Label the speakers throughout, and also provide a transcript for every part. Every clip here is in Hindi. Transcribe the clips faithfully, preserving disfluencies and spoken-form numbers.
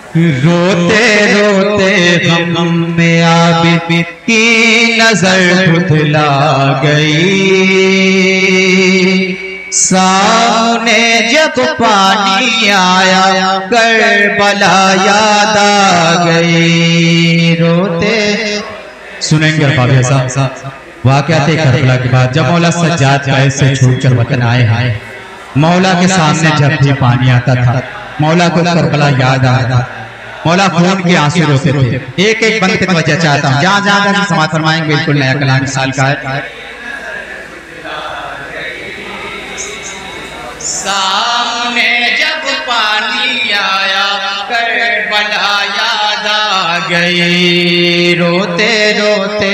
Speaker 1: रोते रोते गम में आबिद की नजर धुंधला गई, सामने जब पानी आया करबला याद आ गई। रोते सुनेंगे बाबा साहब वाक़यात करबला के बाद जब मौला सज्जाद कैद से छूटकर वतन आए हैं, मौला के सामने जब भी पानी आता था मौला को करबला याद आता था, मौला खून के आंसू रोते थे। एक एक बंद की वजह चाहता हूँ, जहाँ जहाँ समाज फरमाएंगे बिल्कुल नया कलाम साल का है। सामने जब पानी आया करबला याद आ गई, रोते रोते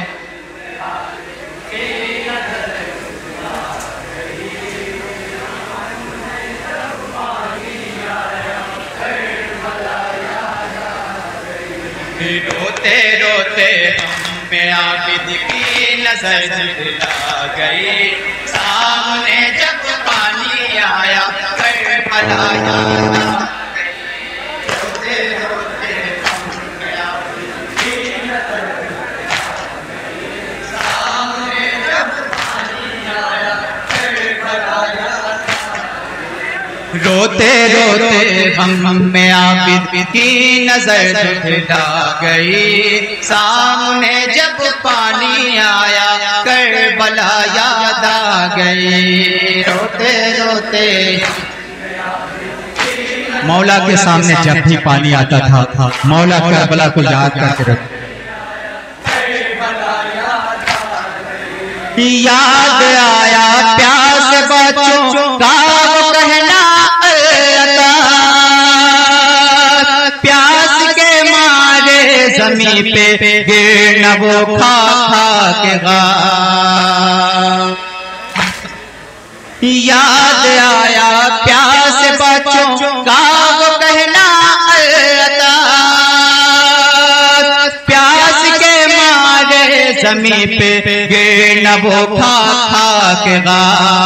Speaker 1: रोते रोते हमें आबिद की नजर झुकला गई, सामने जब पानी आया करबला याद आ गई। रोते रोते हमें आबिद की नजर झुकला गई, सामने जब पानी आया करबला याद आ गई। रोते रोते हम में आबिद की नजर झुकला गई, सामने जब पानी आया करबला याद आ गई। रोते रोते मौला के सामने जब भी पानी आता था मौला करबला को याद करके रखते। याद आया प्यास बच्चों का कहना, प्यास के मारे जमीन पे गिरना वो खा खा के गा। याद आया प्यास बच्चों का वो कहना, प्यास के मारे जमीन पे गिरना वो खा खा के गा।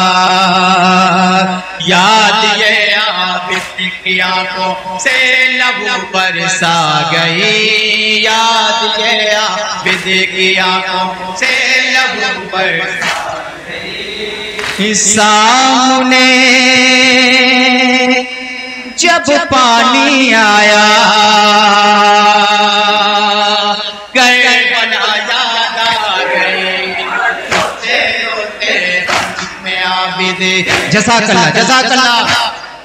Speaker 1: याद ये आबिद की आंखों से लबों पर सा गई, याद ये आबिद की आंखों से लबों पर सा गई। सामने जब पानी आया करबला याद आ गई। रोते रोते में आबिद जज़ाकल्लाह जज़ाकल्लाह।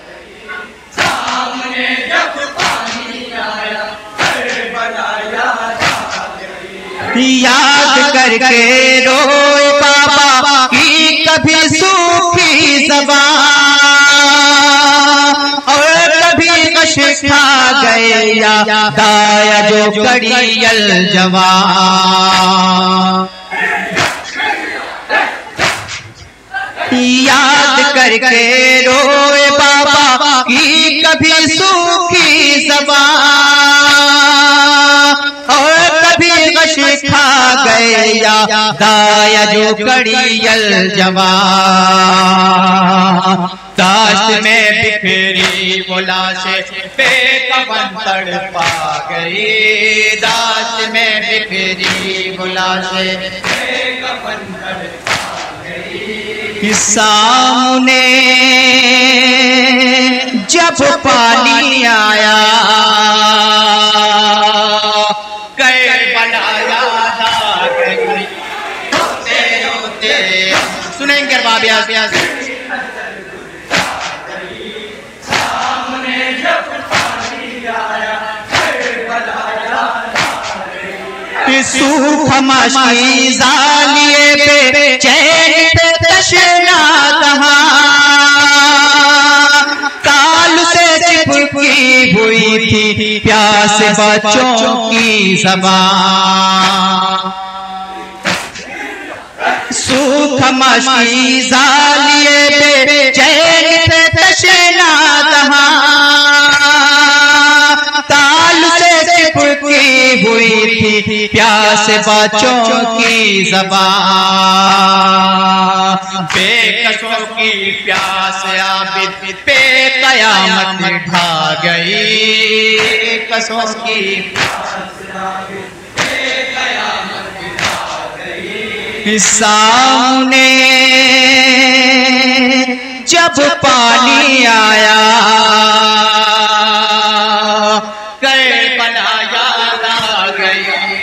Speaker 1: सामने जब पानी आया करबला याद आ गई। याद करके रोए बाबा की कभी सूखी ज़बान, और कभी कश खा गए याद आया जो कड़ियल जवान। याद करके रोए बाबा की कभी सूखी ज़बान, और कभी गश खा गए याद आया जो कड़ियल जवान। दाश्त में बिखरी वो लाशें बेकफन तड़पा गई, दाश्त में बिखरी वो लाशें बेकफन तड़पा गई। सामने जब पानी आया करबला याद आ गई। रोते रोते सुनेंगे बाबिया से। सामने जब पानी आया करबला याद आ गई। सूख मशी जालिए पे चैन पे तशना कहाँ, काल से चिपकी हुई थी प्यास बच्चों की ज़बान। सूख मशी जालिए पे चैन पे तशना कहाँ, ताल से चिपकी हुई थी प्यास बच्चों की ज़बान। बेकसों की प्यास आबिद पे कयामत ढा गई, बेकसों की सामने जब पानी आया करबला याद आ गई।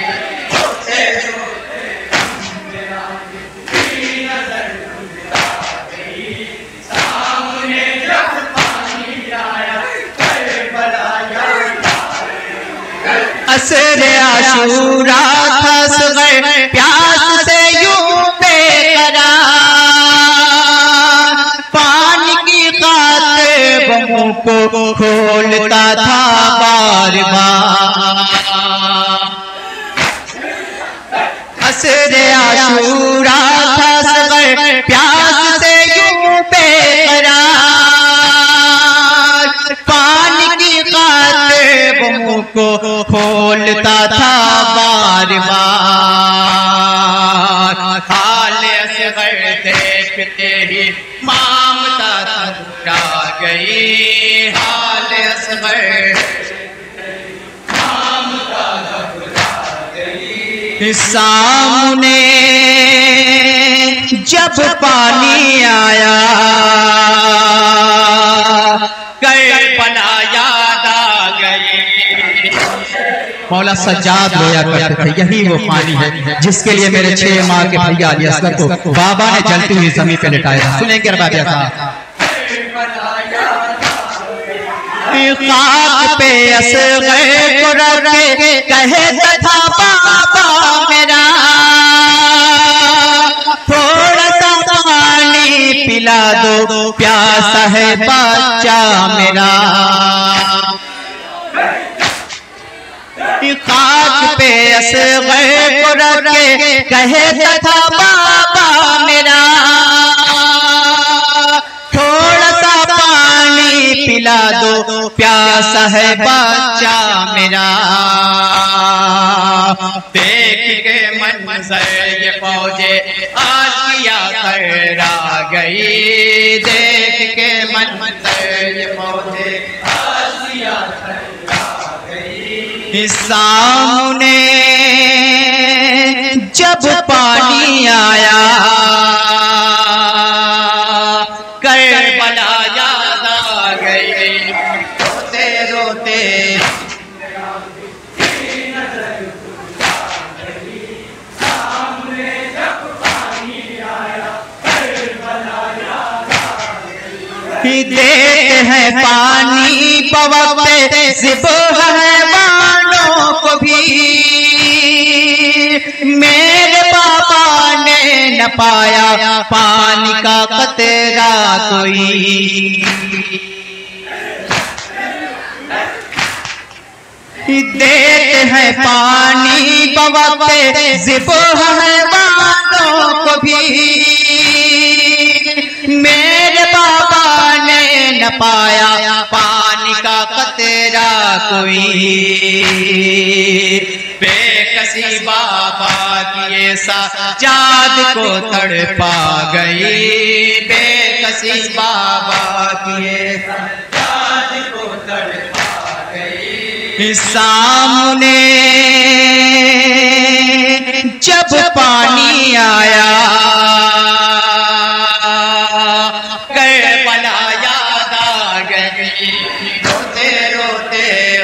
Speaker 1: असरे आशूरा फंस गए प्यास से यूं बेकरार, पानी की खातिर मुंह को खोलता था बार बार। असरे आशूरा फंस गए प्यास से यूं बेकरार, पानी की खातिर मुंह को खोलता था बार बार। हाल असगर देखते ही ममता थका गई, हाल असगर ममता थका गई। सामने जब पानी आया करबला याद आ गई। मौला सज्जाद रोया करते थे, यही वो पानी है जिसके लिए मेरे छह माह के भैया अली असगर को बाबा ने जलती हुई जमीन पे लिटाया था। सुनेंगे बाबा साहब। खाक पे असगर को रखे कहे था बाबा मेरा, थोड़ा सा पानी पिला दो प्यासा है बच्चा मेरा। खाक पे असगर को रखे कहे था बाबा मेरा, थोड़ा सा पानी पिला दो प्यासा है बच्चा मेरा। देख के मंजर ये फौजे आशिया कर आ गई, देख के मंजर ये फौजे आशिया कर सामने जब पानी आया करबला याद आ गई। रोते रोते सामने जब पानी आया करबला याद आ गई। देते हैं पानी पवते ज़िब्ह है को भी, मेरे बाबा ने न पाया पानी का कतरा कोई। देते हैं पानी बवक्ते ज़िब्ह है वालों को भी, मेरे बाबा ने न पाया पानी का कतरा कोई। बेकसी बाबा किए सज्जाद को तड़पा गई, बेकसी बाबा किए सज्जाद को तड़पा गई। सामने जब पानी आया करबला याद आ गई। रोते रोते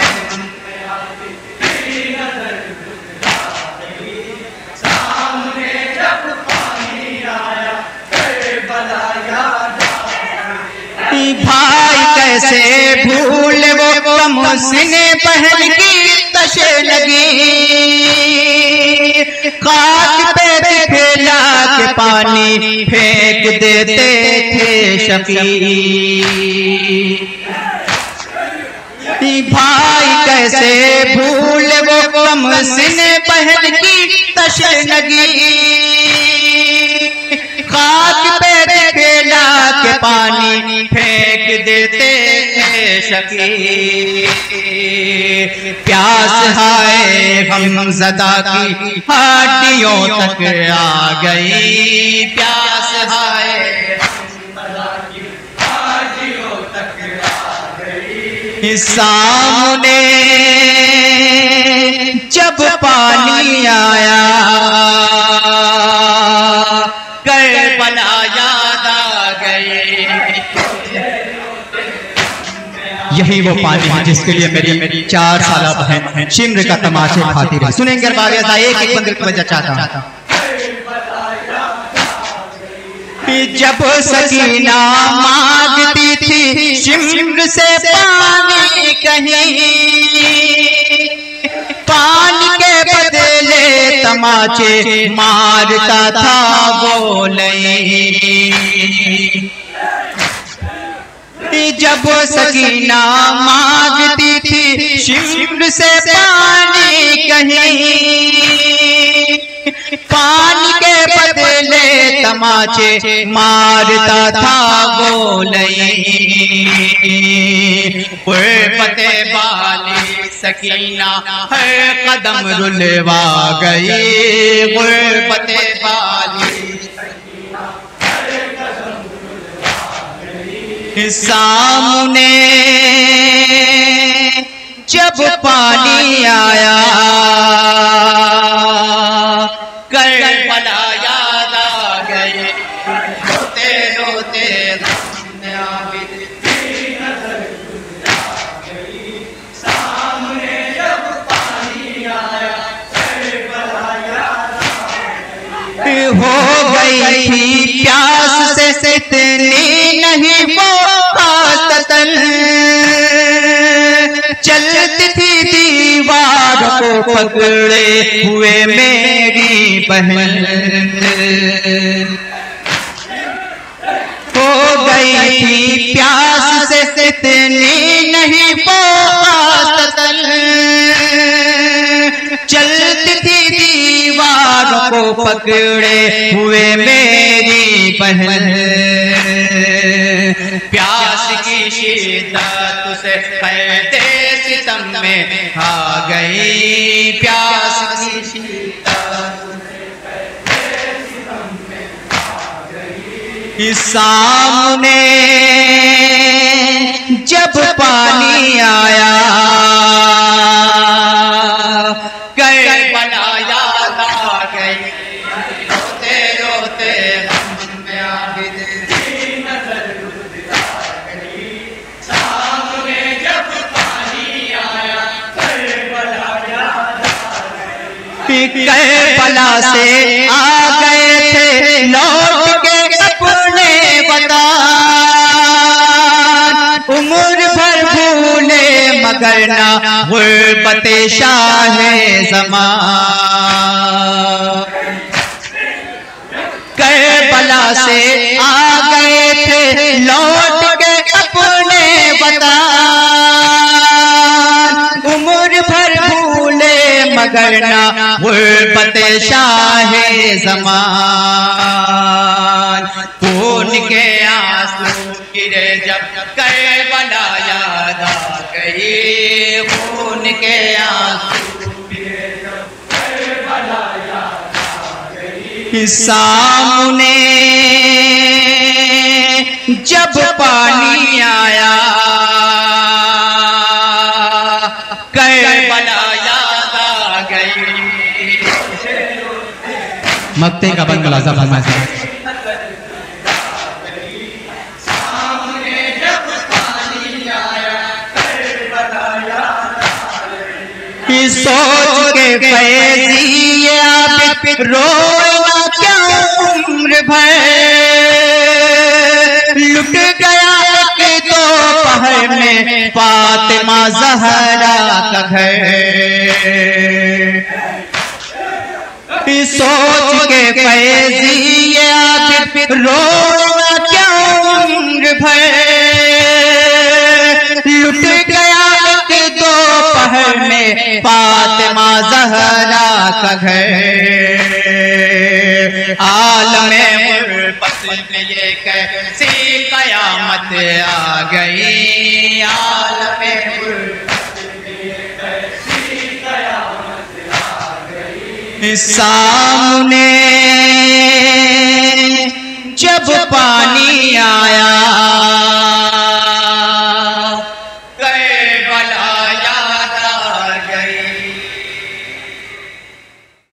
Speaker 1: सामने जब पानी आया करबला याद आ गई। भाई कैसे भूल वो कमसिन बहन की तशे लगी, खाक पे फैला के पानी फेंक देते थे शकी। भाई कैसे भूल वो कमसिन बहन की तशे लगी, खाक पे फैला के पानी फेंक देते थे शकी। प्यास हाय गमज़दा की हड्डियों तक आ गई, प्यास हाय गमज़दा की हड्डियों तक आ गई। सामने जब पानी आया करबला याद आ गए। यही वो पानी है जिसके लिए मेरी मेरी चार साल बहन शिम्र का तमाशे खाती रही। सुनेंगे बाबा एक एक बंदर को बजा चाहता। जब सकीना मांगती थी शिम्र से पानी कहीं, पानी के बदले तमाचे मारता था वो नहीं। जब सकीना मांगती थी शिम्र से पानी कहीं, पानी के बदले तमाचे मारता था वो नहीं। गुर्बते वाली सकीना हर कदम रुलवा गई। गुर्बते वाली सामने जब पानी आया करबला याद आ गए। रोते रोते सामने जब पानी आया करबला याद आ गए। हो गई थी प्यास से इतनी नहीं वो आतन, चलती थी दीवार को पकड़े हुए मेरी बहन। हो गई थी प्यास से इतनी नहीं वो आतन, चलती थी दीवार को पकड़े हुए मेरी बहन। प्यास की शिद्दत से कैदे सितम में आ गई। प्यास की शिद्दत से कैदे सितम में आ गई। सामने जब पानी आया करबला याद आ गई। रोते रोते हम में आबिद करबला से आ गए थे लौट के अपने वतन। उम्र भर भूले मगर ना गुर्बते शाहे ज़मान। करबला से आ गए थे लौट के अपने वतन। उम्र भर भूले मगर ना गुर्बते शाहे ज़मान। खून के आंसू गिरे जब करबला याद आ गई। खून के आंसू गिरे जब करबला याद आ गई। सामने जब पानी आया करबला याद आ गई। मक्ते का बंद मुलाज़ा फरमाया। सोच के फैज़ी आप रोना क्या उम्र भर। लुट गया एक दो पहर में फातिमा ज़हरा का घर। सोच के फैज़ी आप रोना क्या उम्र भर। लुट गया एक दो पहर में फातिमा ज़हरा का घर। आलमे गुर्बत में ये कैसी कयामत आ गई। आलमे गुर्बत में ये कैसी कयामत आ गई। सामने जब पानी आया